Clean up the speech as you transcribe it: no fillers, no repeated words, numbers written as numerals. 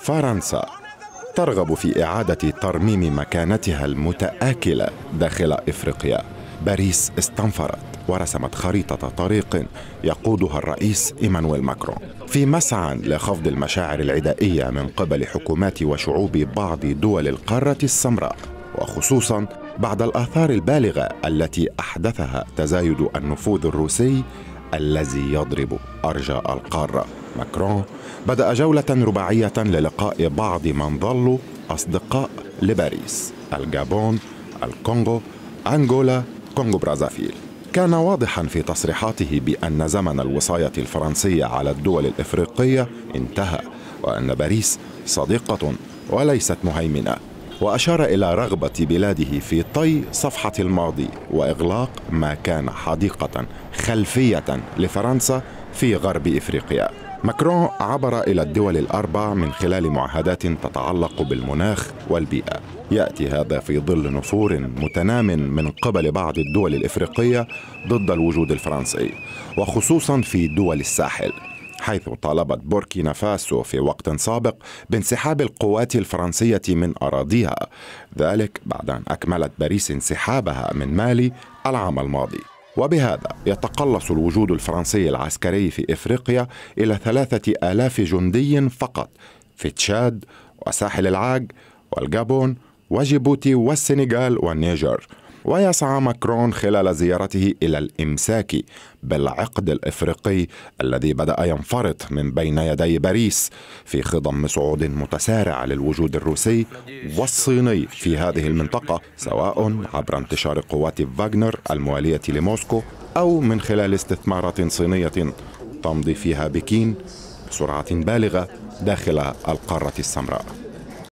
فرنسا ترغب في إعادة ترميم مكانتها المتآكلة داخل إفريقيا. باريس استنفرت ورسمت خريطة طريق يقودها الرئيس إيمانويل ماكرون في مسعى لخفض المشاعر العدائية من قبل حكومات وشعوب بعض دول القارة السمراء، وخصوصا بعد الآثار البالغة التي أحدثها تزايد النفوذ الروسي الذي يضرب أرجاء القارة. ماكرون بدأ جولة رباعية للقاء بعض من ظلوا أصدقاء لباريس: الجابون، الكونغو، أنغولا، كونغو برازافيل. كان واضحا في تصريحاته بأن زمن الوصاية الفرنسية على الدول الإفريقية انتهى، وأن باريس صديقة وليست مهيمنة، وأشار إلى رغبة بلاده في طي صفحة الماضي وإغلاق ما كان حديقة خلفية لفرنسا في غرب إفريقيا. ماكرون عبر إلى الدول الأربع من خلال معاهدات تتعلق بالمناخ والبيئة. يأتي هذا في ظل نفور متنام من قبل بعض الدول الإفريقية ضد الوجود الفرنسي، وخصوصا في دول الساحل، حيث طالبت بوركينا فاسو في وقت سابق بانسحاب القوات الفرنسية من أراضيها، ذلك بعد أن أكملت باريس انسحابها من مالي العام الماضي. وبهذا يتقلص الوجود الفرنسي العسكري في إفريقيا إلى 3000 جندي فقط في تشاد وساحل العاج والجابون وجيبوتي والسنغال والنيجر. ويسعى ماكرون خلال زيارته إلى الإمساك بالعقد الإفريقي الذي بدأ ينفرط من بين يدي باريس في خضم صعود متسارع للوجود الروسي والصيني في هذه المنطقة، سواء عبر انتشار قوات فاغنر الموالية لموسكو أو من خلال استثمارات صينية تمضي فيها بكين بسرعة بالغة داخل القارة السمراء.